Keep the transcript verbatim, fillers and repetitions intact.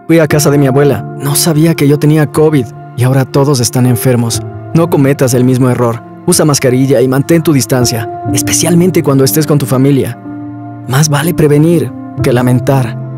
Fui a casa de mi abuela. No sabía que yo tenía COVID y ahora todos están enfermos. No cometas el mismo error. Usa mascarilla y mantén tu distancia, especialmente cuando estés con tu familia. Más vale prevenir que lamentar.